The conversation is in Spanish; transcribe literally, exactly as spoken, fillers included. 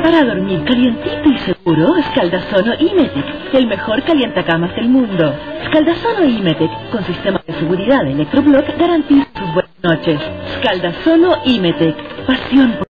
Para dormir calientito y seguro, Scaldasono Imetec, el mejor calientacamas del mundo. Scaldasono Imetec, con sistema de seguridad Electroblock, garantiza sus buenas noches. Scaldasono Imetec, pasión por